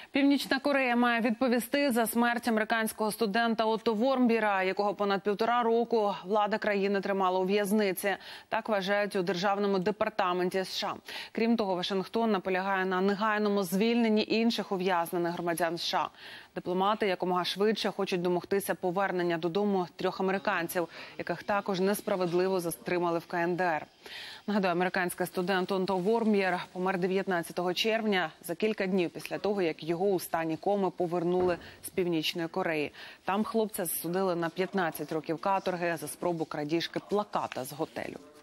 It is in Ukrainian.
Північна Корея має відповісти за смерть американського студента Отто Вормбєра, якого понад 1,5 року влада країни тримала у в'язниці. Так вважають у Державному департаменті США. Крім того, Вашингтон наполягає на негайному звільненні інших ув'язнених громадян США. Дипломати якомога швидше хочуть домогтися повернення додому 3 американців, яких також несправедливо затримали в КНДР. Нагадаю, американський студент Отто Вормбєр помер 19 червня, за кілька днів після того, як його у стані коми повернули з Північної Кореї. Там хлопця засудили на 15 років каторги за спробу крадіжки плаката з готелю.